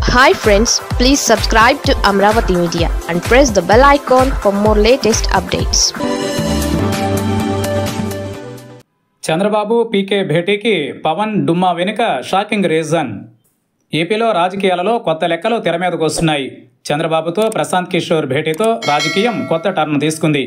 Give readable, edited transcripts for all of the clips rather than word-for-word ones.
Hi friends, please subscribe to Amravati Media and press the bell icon for more latest updates. Chandrababu పీకే భేటీకి పవన్ డుమ్మా వెనుక shocking reason. ఏపీలో రాజకీయాలలో కొత్త లెక్కలు తెర మీదకు వస్తున్నాయి. చంద్రబాబుతో ప్రశాంత్ కిషోర్ భేటీతో రాజకీయం కొత్త టర్న్ తీసుకుంది.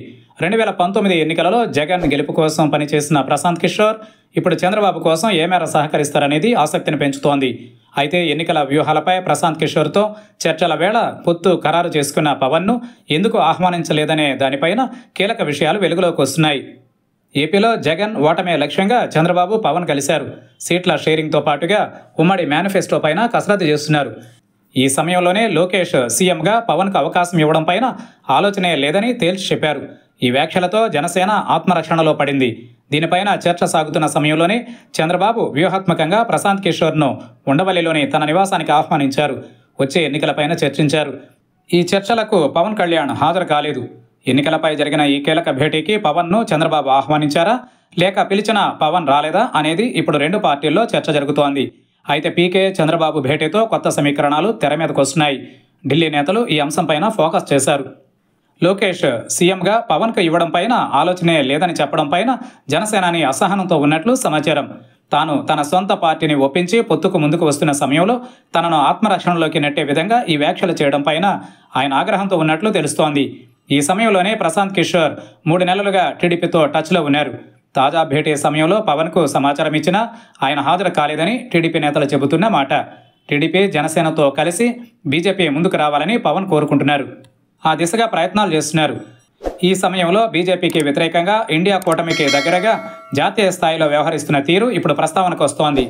2019 ఎన్నికలలో జగన్ గెలుపు కోసం పనిచేసిన ప్రశాంత్ కిషోర్ ఇప్పుడు చంద్రబాబు కోసం ఏ మేర సహకరిస్తారనేది ఆసక్తిని పెంచుతోంది. అయితే ఎన్నికల వ్యూహాలపై ప్రశాంత్ కిషోర్తో చర్చల వేళ పొత్తు ఖరారు చేసుకున్న పవన్ను ఎందుకు ఆహ్వానించలేదనే దానిపైన కీలక విషయాలు వెలుగులోకి వస్తున్నాయి. ఏపీలో జగన్ ఓటమే లక్ష్యంగా చంద్రబాబు పవన్ కలిశారు. సీట్ల షేరింగ్తో పాటుగా ఉమ్మడి మేనిఫెస్టో పైన కసరత్తు చేస్తున్నారు. ఈ సమయంలోనే లోకేష్ సీఎంగా పవన్కు అవకాశం ఇవ్వడం పైన ఆలోచనే లేదని తేల్చి చెప్పారు. ఈ వ్యాఖ్యలతో జనసేన ఆత్మరక్షణలో పడింది. దీనిపైన చర్చ సాగుతున్న సమయంలోనే చంద్రబాబు వ్యూహాత్మకంగా ప్రశాంత్ కిషోర్ను ఉండవల్లిలోని తన నివాసానికి ఆహ్వానించారు. వచ్చే ఎన్నికలపైన చర్చించారు. ఈ చర్చలకు పవన్ కళ్యాణ్ హాజరు కాలేదు. ఎన్నికలపై జరిగిన ఈ కీలక భేటీకి పవన్ను చంద్రబాబు ఆహ్వానించారా లేక పిలిచిన పవన్ రాలేదా అనేది ఇప్పుడు రెండు పార్టీల్లో చర్చ జరుగుతోంది. అయితే పీకే చంద్రబాబు భేటీతో కొత్త సమీకరణాలు తెర మీదకు వస్తున్నాయి. ఢిల్లీ నేతలు ఈ అంశంపైన ఫోకస్ చేశారు. లోకేష్ సీఎంగా పవన్కు ఇవ్వడం పైన ఆలోచనే లేదని చెప్పడం పైన జనసేనాని అసహనంతో ఉన్నట్లు సమాచారం. తాను తన సొంత పార్టీని ఒప్పించి పొత్తుకు ముందుకు వస్తున్న సమయంలో తనను ఆత్మరక్షణలోకి నెట్టే విధంగా ఈ వ్యాఖ్యలు చేయడం పైన ఆయన ఆగ్రహంతో ఉన్నట్లు తెలుస్తోంది. ఈ సమయంలోనే ప్రశాంత్ కిషోర్ 3 నెలలుగా టీడీపీతో టచ్లో ఉన్నారు. తాజా భేటీ సమయంలో పవన్కు సమాచారం ఇచ్చినా ఆయన హాజరు కాలేదని టీడీపీ నేతలు చెబుతున్న మాట. టీడీపీ జనసేనతో కలిసి బీజేపీ ముందుకు రావాలని పవన్ కోరుకుంటున్నారు. ఆ దిశగా ప్రయత్నాలు చేస్తున్నారు. ఈ సమయంలో బీజేపీకి వ్యతిరేకంగా ఇండియా కూటమికి దగ్గరగా జాతీయ స్థాయిలో వ్యవహరిస్తున్న తీరు ఇప్పుడు ప్రస్తావనకు వస్తోంది.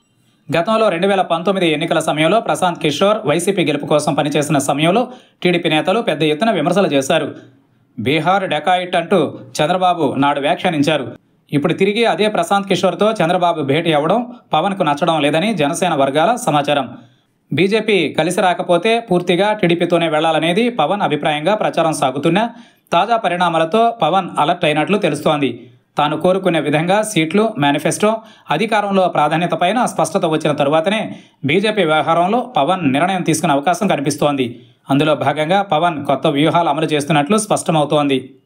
గతంలో 2019 ఎన్నికల సమయంలో ప్రశాంత్ కిషోర్ వైసీపీ గెలుపు కోసం పనిచేసిన సమయంలో టీడీపీ నేతలు పెద్ద ఎత్తున విమర్శలు చేశారు. బీహార్ డెకాయిట్ అంటూ చంద్రబాబు నాడు వ్యాఖ్యానించారు. ఇప్పుడు తిరిగి అదే ప్రశాంత్ కిషోర్తో చంద్రబాబు భేటీ అవ్వడం పవన్కు నచ్చడం లేదని జనసేన వర్గాల సమాచారం. బీజేపీ కలిసి రాకపోతే పూర్తిగా టీడీపీతోనే వెళ్లాలనేది పవన్ అభిప్రాయంగా ప్రచారం సాగుతున్నా తాజా పరిణామాలతో పవన్ అలర్ట్ అయినట్లు తెలుస్తోంది. తాను కోరుకునే విధంగా సీట్లు, మేనిఫెస్టో, అధికారంలో ప్రాధాన్యత పైన స్పష్టత వచ్చిన తరువాతనే బీజేపీ వ్యవహారంలో పవన్ నిర్ణయం తీసుకునే అవకాశం కనిపిస్తోంది. అందులో భాగంగా పవన్ కొత్త వ్యూహాలు అమలు చేస్తున్నట్లు స్పష్టమవుతోంది.